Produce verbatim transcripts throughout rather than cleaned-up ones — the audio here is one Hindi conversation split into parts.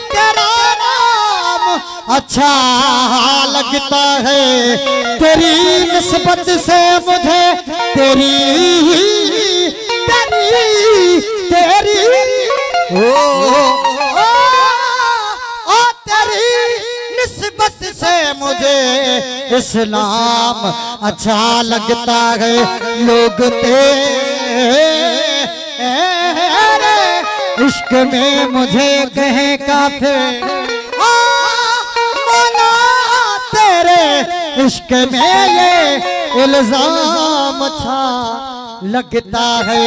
तेरा नाम अच्छा लगता है, तेरी निस्बत से मुझे तेरी तेरी तेरी ओ, ओ, ओ तेरी निस्बत से मुझे इस्लाम अच्छा लगता है। लोग तेरे इश्क में मुझे कहें काफिर, मौला तेरे इश्क में ये इल्जाम अच्छा लगता है।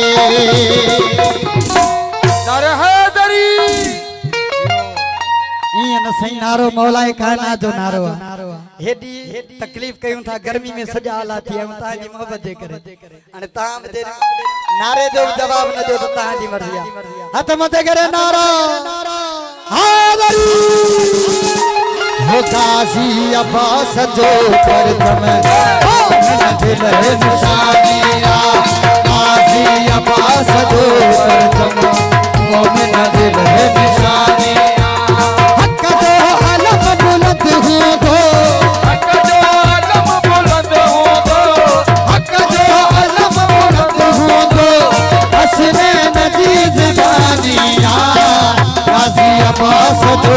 इन सही नारो मौलाए कायनात जो नारो हेडी तकलीफ कयूं था गर्मी में सजा आला थी हम ता जी मोहब्बत दे करे अने ता दे नारे जो जवाब न दो तो ता जी मर्जी हथ मथे करे नारा हादरी हो गाजी अब्बास जो पर तुम मन दिल निशानिया गाजी अब्बास जो पर तुम मोमिन दिल निशानिया अब्बास जो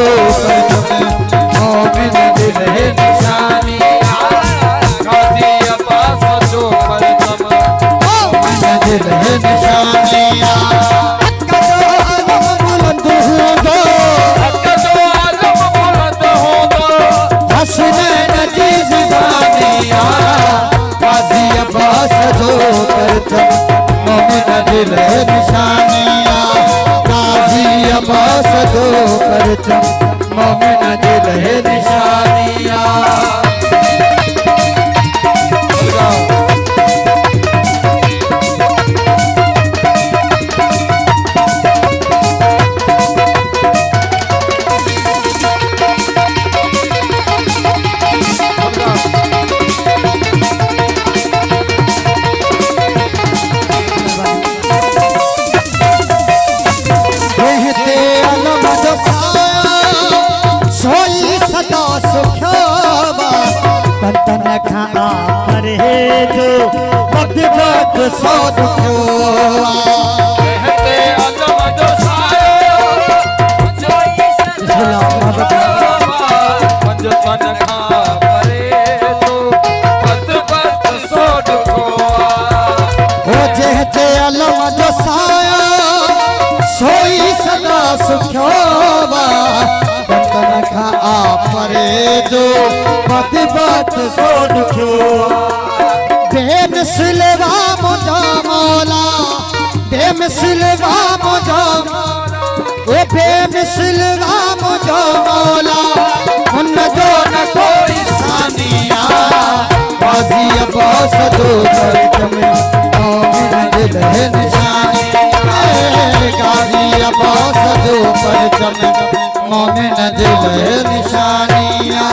मोमिन दिल है निशानिया गाजी अब्बास जो पर तुम मोमिन दिल है निशानिया हक जो आलम बुलंद हो दो हक जो आलम बुलंद हो दो हसनैन की ज़बानिया गाजी अब्बास जो पर तुम मोमिन दिल है निशानिया गाजी अब्बास जो कर तुम मोमिन दिल है निशानिया। सौ कहते अदम जो सायो पंज तन खा परे तो पत पत सौ ओ जहते अलम जो सायो सोई सदा सुखोवा तन खा परे जो पत पत सौ बेमिसलवा मुझा मौला बेमिसलवा मुझा ओ बेमिसलवा मुझा मौला उन जो न कोई सानिया गाजी अब्बास जो कर तुम मोमिन दिल है निशानिया गाजी अब्बास जो कर तुम मोमिन दिल है निशानिया।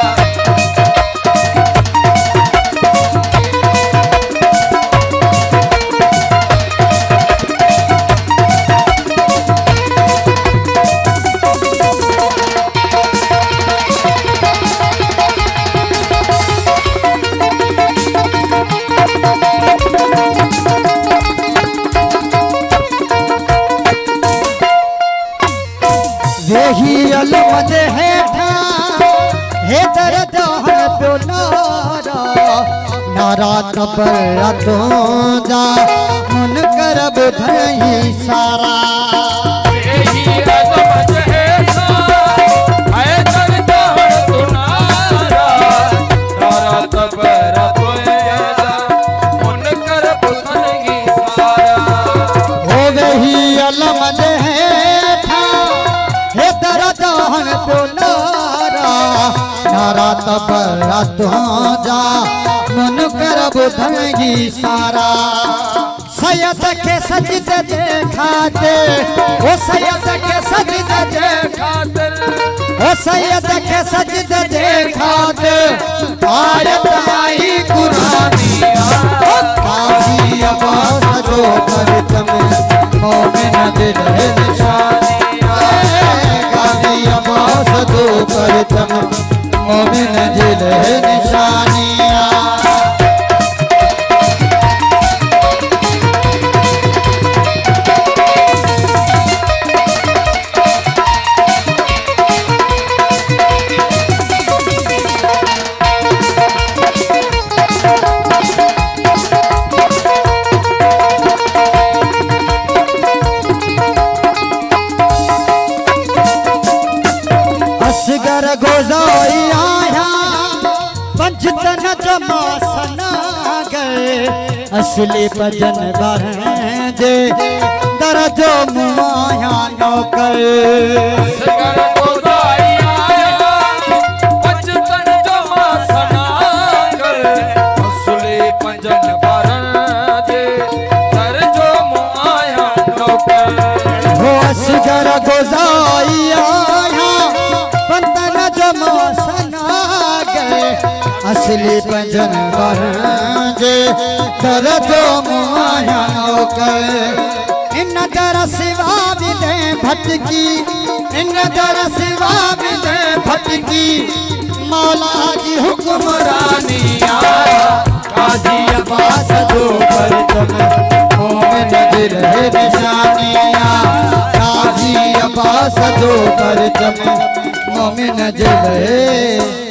यही अलम दे है हे दर्द है प्यो नारा नारा कबर तो जा मुन करब धई सारा यही अलम दे है दर्द है तो नारा नारा कबर तो जा मुन करब धई सारा हो वही अलम दे तो नारा नारा तबरा तो जा मन करब धंगी सारा सैयद के सजदे देखाते ओ सैयद के सजदे देखाते ओ सैयद के सजदे देखाते आयत आई कुरानिया गाजी अब्बास जो कर तुम मोमिन दिल है निशानिया गाजी असगर गोजाई आया पंचतन जमा सना गए असली भजन बरदे दरजो मुआया नौकर असगर गोजाई आया पंचतन जमा सना गए असली भजन बरदे दरजो मुआया नौकर हो असगर गोजाई आया पंचतन जमा सना गए असली भजन बरदे दरजो मुआया नौकर इन दर सिवा बिदे भटकी इन दर सिवा बिदे भटकी मौला की हुक्मरानिया काजी अब्बास जो पर तुम मोमिन दिल है निशानिया काजी अब्बास जो पर तुम मोमिन दिल है